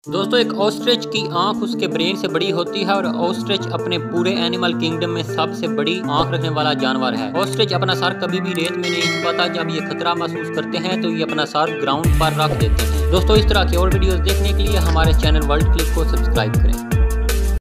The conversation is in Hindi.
दोस्तों एक ऑस्ट्रिच की आंख उसके ब्रेन से बड़ी होती है और ऑस्ट्रिच अपने पूरे एनिमल किंगडम में सबसे बड़ी आंख रखने वाला जानवर है। ऑस्ट्रिच अपना सर कभी भी रेत में नहीं छुपाता। जब ये खतरा महसूस करते हैं तो ये अपना सर ग्राउंड पर रख देते हैं। दोस्तों इस तरह की और वीडियोस देखने के लिए हमारे चैनल वर्ल्ड क्लिक को सब्सक्राइब करें।